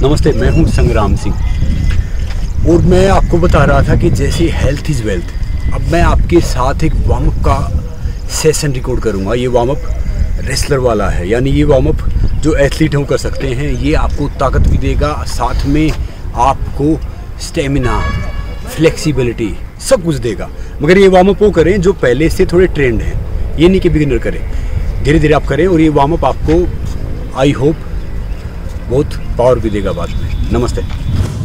नमस्ते, मैं हूं संग्राम सिंह और मैं आपको बता रहा था कि जैसे हेल्थ इज़ वेल्थ, अब मैं आपके साथ एक वार्म अप का सेशन रिकॉर्ड करूंगा। ये वार्म अप रेसलर वाला है, यानी ये वार्म अप जो एथलीट हम कर सकते हैं। ये आपको ताकत भी देगा, साथ में आपको स्टेमिना, फ्लेक्सिबिलिटी सब कुछ देगा। मगर ये वार्म अप वो करें जो पहले से थोड़े ट्रेंड हैं, ये नहीं कि बिगिनर करें। धीरे धीरे आप करें और ये वार्म अप आपको आई होप बहुत पावर भी देगा बाद में। नमस्ते।